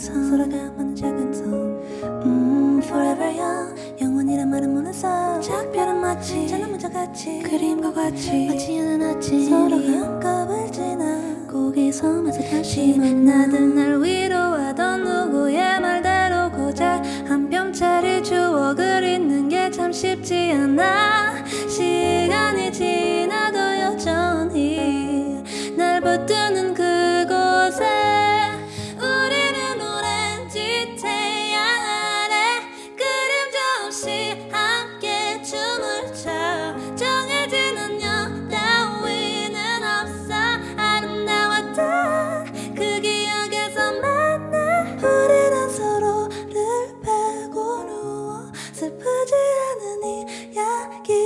섬 서로가 많은 작은 섬 Forever young 영원이란 말은 모는 섬 작별은 마치 자는 문자같이 그림과 같이 마치 않은 아침 서로가 한컵을 지나 고기 섬에서 다시 나들 날 위로하던 누구의 말대로 고작 한 뼘짜리 추억을 잊는 게 참 쉽지 않아 시간이 지나도 여전히 날 붙드는 그곳에 우리는 오렌지 태양 아래 그림자 없이 함께 춤을 춰 정해지는 역 따위는 없어 아름다웠던 그 기억에서 만나 우리는 서로를 베고 누워 슬프지 않은 이야기